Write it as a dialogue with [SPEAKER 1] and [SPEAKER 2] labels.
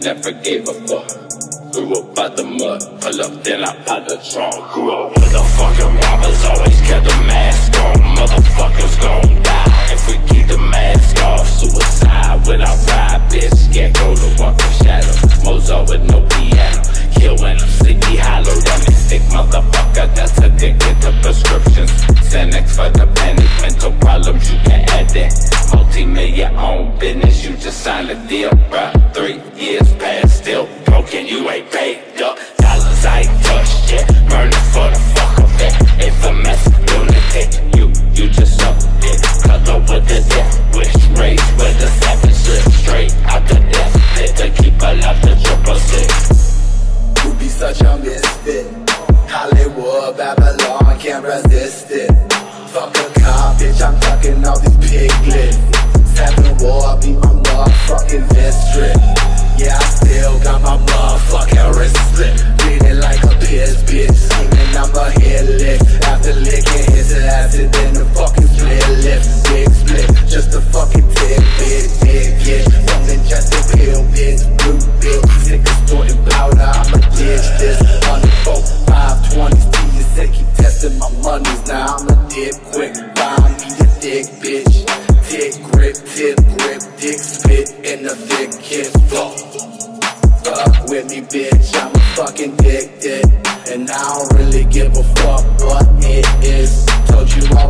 [SPEAKER 1] never gave a fuck. Grew up out the mud, pull up, then I pop the trunk. Grew up with the fucking robbers, always kept a mask on. Motherfuckers gon' die if we keep the mask off. Suicide when I ride, bitch, scarecrow to walk the shadow. Mozart with no piano, kill when I'm sleepy hollow. That mystic motherfucker that's addicted to prescriptions. Xanax for the panic, mental problems, you can add that. Multi-million own business, you just signed a deal, bruh. 3 years past, still broken, you ain't paid up. Dollars I ain't touched yet, murder for the fuck of it. Infamous lunatic, you just up it. Color with the death wish, raised with the savage slip. Straight out the death pit to keep alive the 666.
[SPEAKER 2] You be such a misfit. Hollywood, Babylon, can't resist it. Fuck a car, bitch, I'm tucking all these piglets. 7 war, be my motherfucking district. Yeah, I still got my motherfucking wrist split. Bleeding like a piss, bitch. Screaming I'm a hit lick. After licking his acid, then the fucking split lift. Big split, just a fucking tidbit. Big bitch, something just a pill, bitch. Blue bitch, sick of sporting powder. I'ma ditch this. 104, 520s, you said keep testing my monies. Now I'ma dip quick. Buy me a dick, bitch. Dick grip, tip grip, dick spit in the thick kiss. Fuck with me, bitch, I'm fucking addicted. And I don't really give a fuck what it is. Told you I